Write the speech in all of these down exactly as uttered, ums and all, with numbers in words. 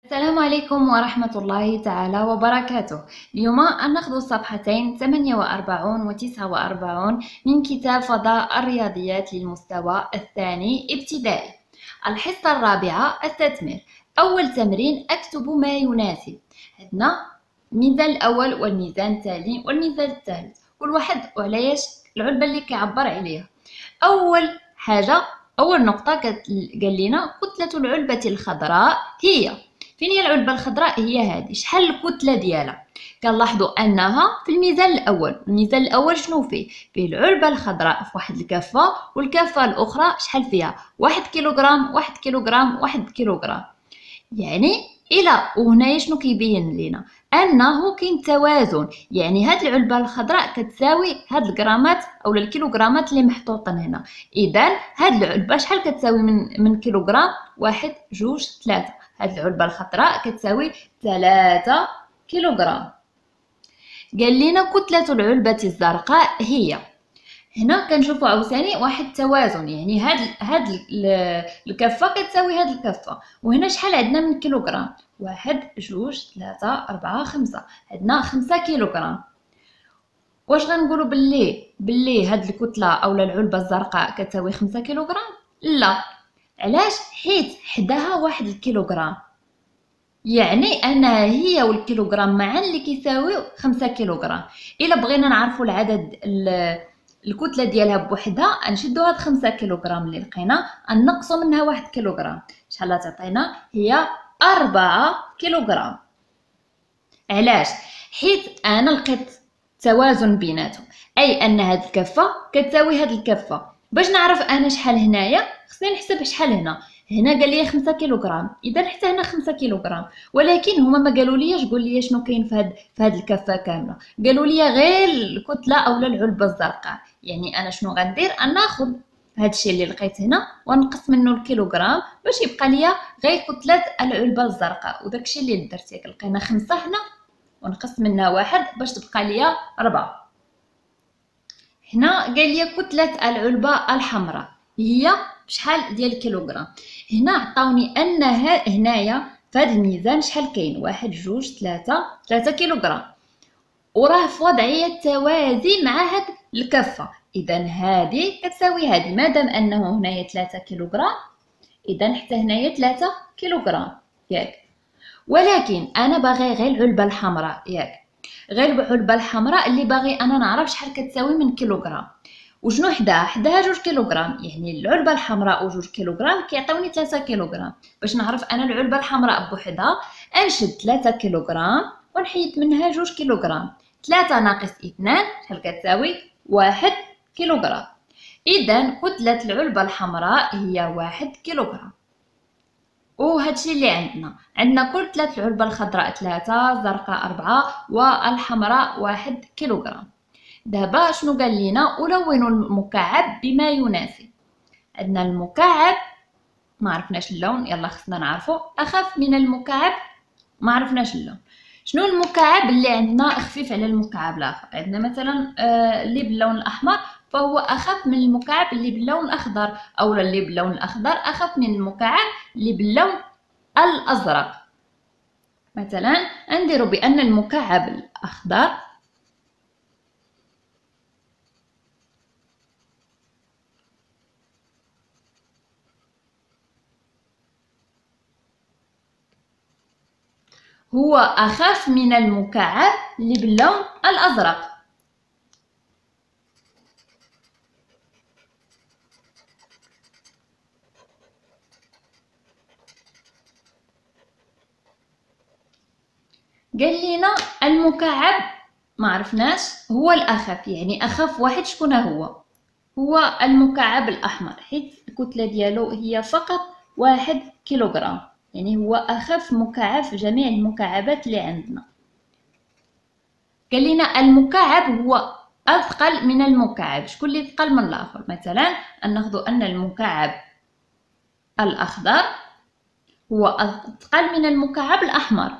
السلام عليكم ورحمة الله تعالى وبركاته. اليوم ناخذ الصفحتين ثمانية وأربعين و تسعة وأربعين من كتاب فضاء الرياضيات للمستوى الثاني ابتدائي. الحصة الرابعة التثمير. أول تمرين أكتب ما يناسب. عندنا الميزان الأول والميزان الثاني والميزان الثالث، كل واحد وعلاش العلبة اللي كيعبر عليها. أول حاجة أول نقطة قال لنا كتلة العلبة الخضراء هي. فين هي العلبة الخضراء؟ هي هذه. شحال الكتلة ديالها؟ كنلاحظوا انها في الميزان الاول. الميزان الاول شنو فيه؟ فيه العلبة الخضراء في واحد الكفة، والكفة الاخرى شحال فيها؟ واحد كيلوغرام واحد كيلوغرام واحد كيلوغرام. يعني الى وهنايا شنو كيبين لينا؟ انه كاين توازن، يعني هاد العلبة الخضراء كتساوي هاد الغرامات او الكيلوغرامات اللي محطوطين هنا. اذا هاد العلبة شحال كتساوي من من كيلوغرام؟ واحد جوج ثلاثة. هاد العلبة الخضراء كتساوي ثلاثة كيلوغرام. قال لنا كتلة العلبة الزرقاء هي. هنا كنشوفوا عاوتاني واحد التوازن، يعني هاد هاد الكفة كتساوي هاد الكفة، وهنا شحال عندنا من كيلوغرام؟ واحد جوج ثلاثة أربعة خمسة، عندنا خمسة كيلوغرام. واش غنقولوا باللي باللي هاد الكتلة اولا العلبة الزرقاء كتساوي خمسة كيلوغرام؟ لا. علاش؟ حيت حداها واحد الكيلوغرام، يعني انها هي والكيلوغرام معا اللي كيساويو خمسة كيلوغرام. الا بغينا نعرفوا العدد الكتله ديالها بوحدها نشدو هاد خمسة كيلوغرام اللي لقينا نقصوا منها واحد كيلوغرام. شحال تعطينا؟ هي أربعة كيلوغرام. علاش؟ حيت انا لقيت توازن بيناتهم، اي ان هاد الكفه كتساوي هاد الكفه. باش نعرف انا شحال هنايا خصني نحسب شحال هنا. هنا قال لي خمسة كيلوغرام، اذا حتى هنا خمسة كيلوغرام، ولكن هما ما قالوا ليش قول لي شنو كاين في هاد في هاد الكفه كامله. قالوا لي غير الكتله اولا العلبه الزرقاء. يعني انا شنو غندير؟ ناخذ هادشي اللي لقيت هنا ونقص منه الكيلوغرام باش يبقى ليا غير كتله العلبه الزرقاء، وداكشي اللي درت. ياك لقينا خمسة هنا ونقص منها واحد باش تبقى ليا أربعة. هنا قال لي كتلة العلبة الحمراء هي بشحال ديال الكيلوغرام. هنا عطاوني انها هنايا في هذا الميزان شحال كاين؟ واحد جوج ثلاثة ثلاثة كيلوغرام، وراه في وضعية توازي مع هاد الكفة. اذا هذه كتساوي هذه، مادام انه هنايا ثلاثة كيلوغرام اذا حتى هنايا ثلاثة كيلوغرام. ياك ولكن انا باغي غير العلبة الحمراء. ياك غير العلبة الحمراء اللي باغي انا نعرف شحال كتساوي من كيلوغرام. وشنو حداها؟ حداها جوج كيلوغرام، يعني العلبة الحمراء وجوج كيلوغرام كيعطيوني ثلاثة كيلوغرام. باش نعرف انا العلبة الحمراء بوحدها نشد ثلاثة كيلوغرام ونحيد منها جوج كيلوغرام. ثلاثة ناقص اثنان شحال كتساوي؟ واحد كيلوغرام. اذا كتلة العلبة الحمراء هي واحد كيلوغرام. وهادشي اللي عندنا عندنا كتلة العلبة الخضراء ثلاثة، الزرقاء أربعة، والحمراء واحد كيلوغرام. دابا شنو قال لينا؟ ألون المكعب بما يناسب. عندنا المكعب ما عرفناش اللون، يلا خصنا نعرفو. أخف من المكعب ما عرفناش اللون. شنو المكعب اللي عندنا خفيف على المكعب الآخر؟ عندنا مثلا آه اللي باللون الأحمر فهو أخف من المكعب اللي باللون الأخضر، أو اللي باللون الأخضر أخف من المكعب اللي باللون الأزرق. مثلا نديرو بأن المكعب الأخضر هو أخف من المكعب اللي باللون الأزرق. قال لنا المكعب ما عرفناش هو الأخف، يعني أخف واحد شكون هو؟ هو المكعب الأحمر، حيت الكتلة ديالو هي فقط واحد كيلوغرام، يعني هو أخف مكعب في جميع المكعبات اللي عندنا. قال لنا المكعب هو أثقل من المكعب. شكون اللي ثقل من الآخر؟ مثلا ناخذ أن المكعب الأخضر هو أثقل من المكعب الأحمر.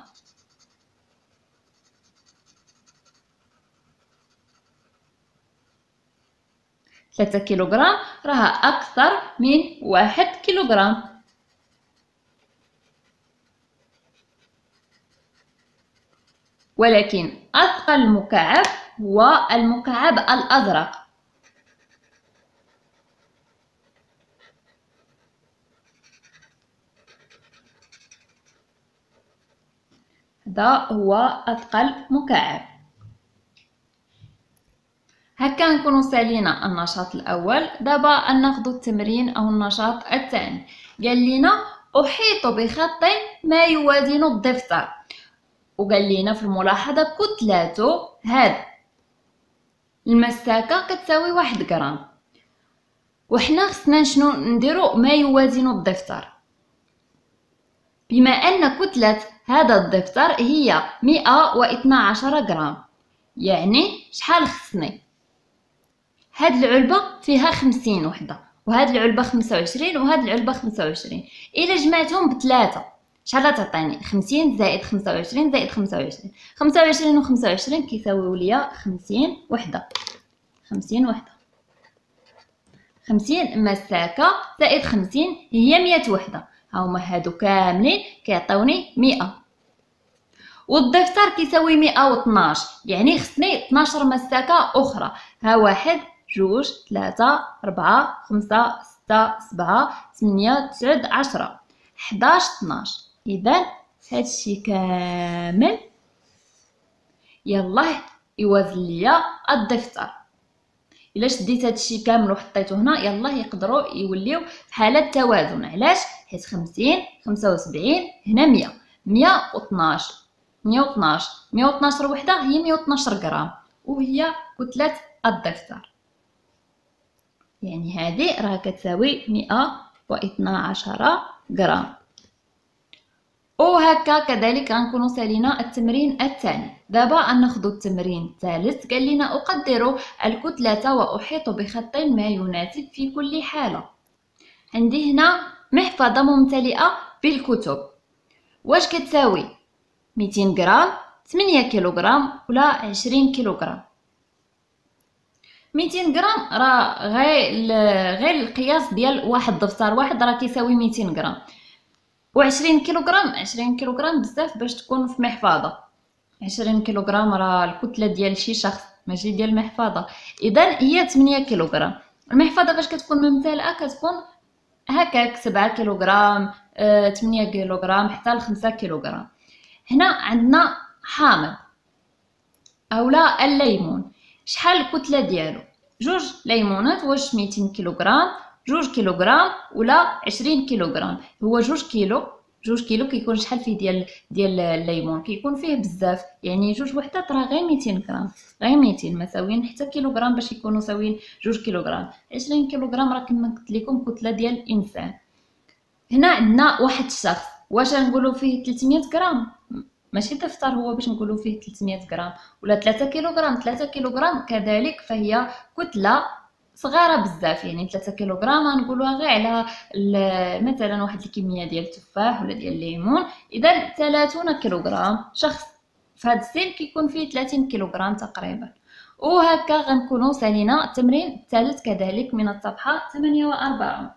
ثلاثة كيلوغرام راها أكثر من واحد كيلوغرام. ولكن أثقل مكعب هو المكعب الأزرق. هذا هو أثقل مكعب. هكا نكونوا سالينا النشاط الأول. دابا ناخذ التمرين أو النشاط الثاني. قال لنا أحيط بخط ما يوازن الضفدع، وقال لنا في الملاحظة كتلته هاد المساكة كتساوي واحد غرام، وحنا خصنا شنو نديرو؟ ما يوازن الضفدع. بما أن كتلة هذا الضفدع هي مئة واثنى عشر غرام، يعني شحال خصني؟ هاد العلبة فيها خمسين وحدة، وهاد العلبة خمسة وعشرين، وهاد العلبة خمسة وعشرين. إلا جمعتهم بثلاثة شحال تعطيني؟ خمسين زائد خمسة وعشرين زائد خمسة وعشرين. خمسة وعشرين و خمسة وعشرين كيساويو ليا خمسين وحدة. خمسين وحدة. خمسين مساكة زائد خمسين هي مية وحدة. هاهما هادو كاملين كيعطيوني مئة. والضفدع كيساوي مئة واثناش، يعني خصني اثناش مساكة أخرى. ها واحد، جوج، ثلاثة، أربعة، خمسة، ستة، سبعة، ثمانية، تسعة، عشرة، حداش، اثناش. إذا هادشي كامل يلاه يوازن ليا الضفدع. إلا شديت هادشي كامل وحطيته هنا يلاه يقدروا يوليو في حالة توازن. علاش؟ حيت خمسين، خمسة وسبعين، هنا مية، مية واثناش، مية واثناش، مية واثناش وحدة هي مية واثناش غرام، وهي كتلة الضفدع. يعني هذه راه كتساوي مئة واثنى عشر غرام. وهكا كذلك غنكونوا سالينا التمرين الثاني. دابا ناخذ التمرين الثالث. قال لنا أقدر الكتلة وأحيط بخط ما يناسب في كل حالة. عندي هنا محفظة ممتلئة بالكتب. واش كتساوي؟ مئتين غرام، ثمانية كيلوغرام، ولا عشرين كيلوغرام؟ مئتين غرام راه غير غير القياس ديال واحد ضفدع واحد راه كيساوي مئتين غرام، وعشرين كيلوغرام عشرين كيلوغرام بزاف باش تكون في محفظة. عشرين كيلوغرام راه الكتلة ديال شي شخص ماشي ديال المحفظة. إذا هي ثمانية كيلوغرام. المحفظة فاش كتكون ممتلئة كتكون هكاك سبعة كيلوغرام، آه، ثمانية كيلوغرام، حتى لخمسة كيلوغرام. هنا عندنا حامض أولا الليمون. شحال الكتلة ديالو؟ جوج ليمونات. واش مئتين كيلوغرام، جوج كيلوغرام، ولا عشرين كيلوغرام؟ هو جوج كيلو. جوج كيلو كيكون شحال فيه ديال ديال الليمون؟ كيكون فيه بزاف، يعني جوج وحدات راه غير مئتين غرام، غير مئتين ما ساويين حتى كيلوغرام باش يكونوا ساويين جوج كيلوغرام. عشرين كيلوغرام راه كما قلت لكم كتلة ديال الانسان. هنا عندنا واحد الشخص. واش نقولوا فيه ثلاثمية غرام؟ ماشي دفتر هو باش نقولوا فيه ثلاثمية غرام، ولا ثلاثة كيلوغرام. ثلاثة كيلوغرام كذلك فهي كتلة صغيره بزاف، يعني ثلاثة كيلوغرام غنقولوها غير على مثلا واحد الكميه ديال التفاح ولا ديال الليمون. اذا ثلاثين كيلوغرام. شخص في هذا السن كيكون فيه ثلاثين كيلوغرام تقريبا. وهكا غنكونوا سالينا التمرين الثالث كذلك من الصفحه ثمانية وأربعين.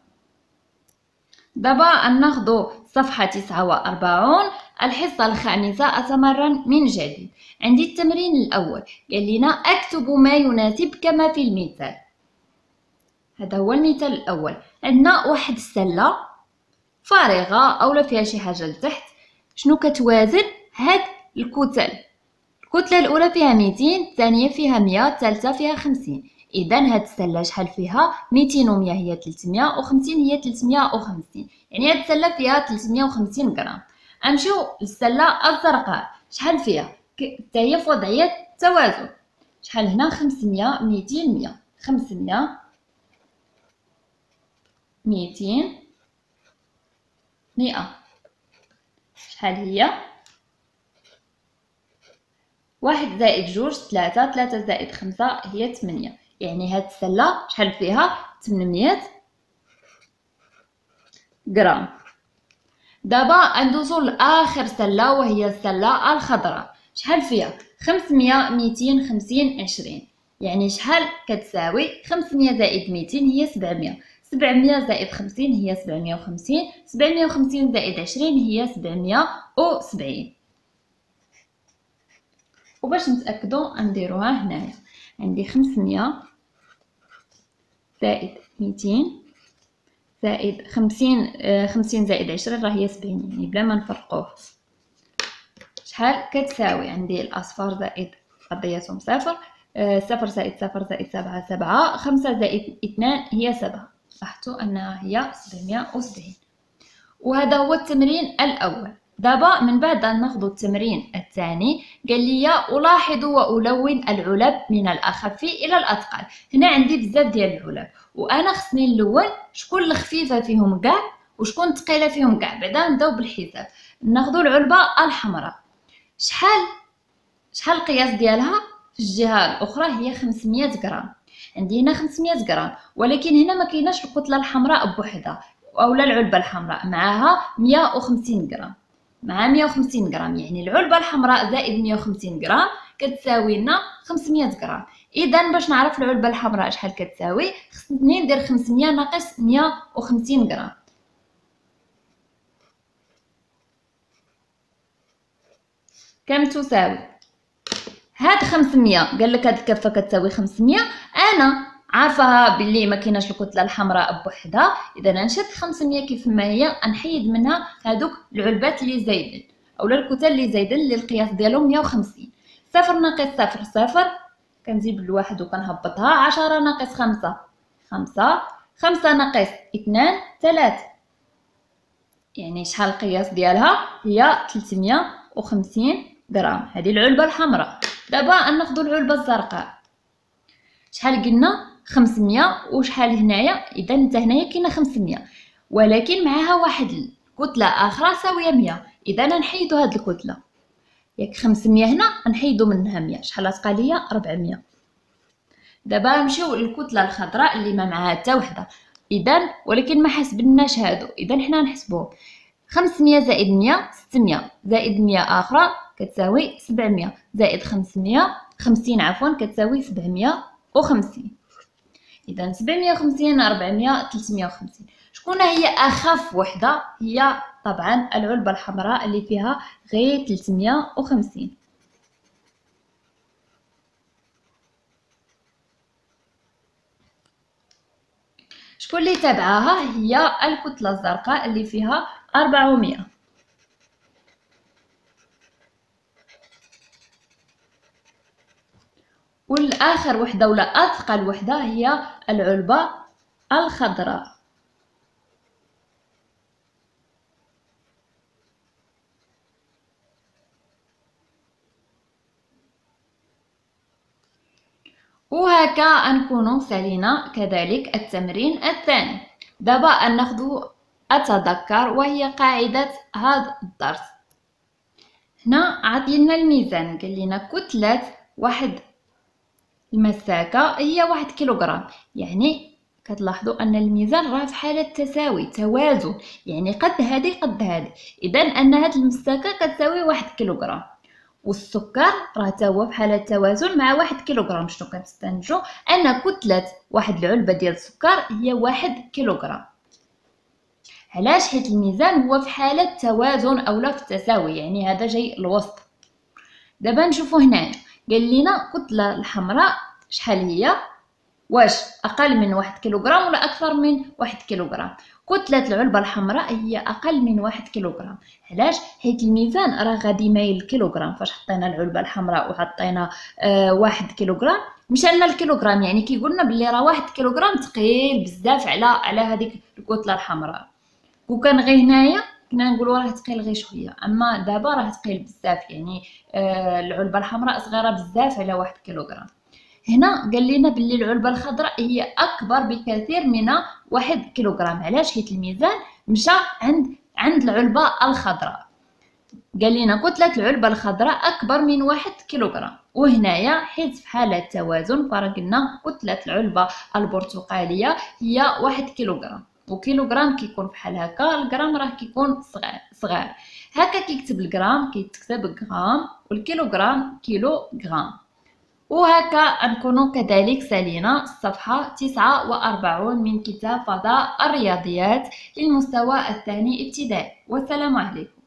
دابا ناخذ صفحه تسعة وأربعين الحصه الخامسه. اتمرن من جديد. عندي التمرين الاول قال لنا اكتب ما يناسب كما في المثال. هذا هو المثال الاول. عندنا واحد السله فارغه اولا فيها شي حاجه لتحت. شنو كتوازن هاد الكتل؟ الكتله الاولى فيها مئتين، الثانيه فيها مئة، الثالثه فيها خمسين. اذا هاد السله شحال فيها؟ مئتين و مئة هي ثلاثمية، وخمسين هي ثلاثمية وخمسين، يعني هاد السله فيها ثلاثمية وخمسين غرام. غنمشيو للسله الزرقاء. شحال فيها؟ حتى هي في وضعيه توازن. شحال هنا؟ خمسمية، مئتين، مئة. خمسمية، مئتين، مئة. شحال هي؟ واحد زائد جوج ثلاثة، ثلاثة زائد خمسة هي ثمانية. يعني هاد السلة شحال فيها؟ ثمنمية غرام. دابا ندوزو لآخر سلة وهي السلة الخضراء. شحال فيها؟ خمسمية، مئتين، خمسين، عشرين. يعني شحال كتساوي؟ خمسمية زائد مئتين هي سبعمية، سبعمية زائد خمسين هي سبعمية وخمسين، سبعمية وخمسين زائد عشرين هي سبعمية وسبعين. وباش نتأكدو نديروها هنايا. عندي خمسمية زائد ميتين زائد خمسين، آه خمسين زائد عشرين راه هي سبعين، يعني بلا ما نفرقوه شحال كتساوي. عندي الأصفار زائد قضيتهم صفر، آه صفر زائد صفر زائد سبعة سبعة، خمسة زائد اثنان هي سبعة. لاحظتوا أنها هي سبعمية وسبعين. وهذا هو التمرين الأول. دابا من بعد أن ناخذ التمرين الثاني قال لي ألاحظ وألون العلب من الأخف إلى الأثقل. هنا عندي بزاف ديال العلب وأنا خصني نلون شكون الخفيفة فيهم كاع وشكون الثقيلة فيهم كاع. بعدا نبداو بالحساب. ناخذ العلبة الحمراء. شحال شحال القياس ديالها؟ في الجهة الأخرى هي خمسمية غرام. عندي هنا خمسمية غرام، ولكن هنا ما كايناش الكتلة الحمراء بوحدها اولا العلبة الحمراء معاها مية وخمسين غرام، مع مية وخمسين غرام يعني العلبة الحمراء زائد مية وخمسين غرام كتساوي لنا خمسمية غرام. اذا باش نعرف العلبة الحمراء شحال كتساوي خصني ندير خمسمية ناقص مية وخمسين غرام. كم تساوي؟ هاد خمسمية قال لك هاد الكفة كتساوي خمسمية، انا عارفاها باللي ما كايناش الكتله الحمراء بوحدها، اذا نشد خمسمية كيف ما هي نحيد منها هادوك العلبات اللي زايدين اولا الكتل اللي زايدين اللي القياس ديالهم مية وخمسين. صفر ناقص صفر صفر، كنزيد بالواحد وكنهبطها. عشرة ناقص خمسة خمسة، خمسة ناقص اثنان ثلاثة، يعني شحال القياس ديالها؟ هي ثلاثمية وخمسين غرام. هذه العلبة الحمراء. دابا ناخذ العلبة الزرقاء. شحال قلنا؟ خمسمية. وشحال هنايا؟ اذا حتى هنايا كاينه خمسمية ولكن معاها واحد الكتله اخرى ساويه مية، اذا نحيدو هاد الكتله. ياك خمسمية هنا نحيدو منها مية، شحال تبقى ليا؟ ربعمية. دابا نمشيو للكتله الخضراء اللي ما معاها حتى وحده، اذا ولكن ما حسبناش هادو، اذا حنا نحسبوهم. خمسمية زائد مية ستمية زائد مية اخرى كتساوي سبعمية زائد خمسمية خمسين عفوا كتساوي سبعمية وخمسين. اذا سبعمية وخمسين ربعمية ثلاثمية وخمسين. شكون هي اخف وحده؟ هي طبعا العلبه الحمراء اللي فيها غير ثلاثمية وخمسين. شكون اللي تابعاها؟ هي الكتله الزرقاء اللي فيها أربعمية. والآخر وحدة ولا أثقل وحدة هي العلبة الخضراء. وهكا نكون سالينا كذلك التمرين الثاني. دابا ناخذ أتذكر وهي قاعدة هذا الدرس. هنا عطينا الميزان، قال لنا كتلة واحد المساكة هي واحد كيلوغرام، يعني كتلاحظوا ان الميزان راه في حالة تساوي توازن، يعني قد هذه قد هذه، اذا ان هاد المساكة كتساوي واحد كيلوغرام. والسكر راه تا هو في حالة توازن مع واحد كيلوغرام. شنو كنستنتجوا؟ ان كتلة واحد العلبة ديال السكر هي واحد كيلوغرام. علاش؟ حيت الميزان هو في حالة توازن اولا في التساوي، يعني هذا جاي الوسط. دابا نشوفوا هنايا قال لنا كتلة الحمراء شحال هي؟ واش اقل من واحد كيلوغرام ولا اكثر من واحد كيلوغرام؟ كتلة العلبة الحمراء هي اقل من واحد كيلوغرام. علاش؟ حيت الميزان راه غادي مايل الكيلوغرام. فاش حطينا العلبة الحمراء وحطينا آه واحد كيلوغرام مشى لنا الكيلوغرام، يعني كيقولنا بلي راه واحد كيلوغرام ثقيل بزاف على على هذيك الكتلة الحمراء. وكان غير هنايا كنا نقولوا راه ثقيل غير شويه، اما دابا راه ثقيل بزاف، يعني آه العلبه الحمراء صغيره بزاف على واحد كيلوغرام. هنا قال لنا باللي العلبه الخضراء هي اكبر بكثير من واحد كيلوغرام. علاش؟ حيت الميزان مشى عند عند العلبه الخضراء. قال لنا كتله العلبه الخضراء اكبر من واحد كيلوغرام. وهنايا حيت في حاله توازن فرقنا كتله العلبه البرتقاليه هي واحد كيلوغرام. وكيلوغرام كيكون بحال هكا، الغرام راه كيكون صغير صغير هكا. كيكتب الغرام كيتكتب غرام والكيلوغرام كيلو غرام. وهكا نكونوا كذلك سالينا الصفحة تسعة وأربعين من كتاب فضاء الرياضيات للمستوى الثاني ابتدائي. والسلام عليكم.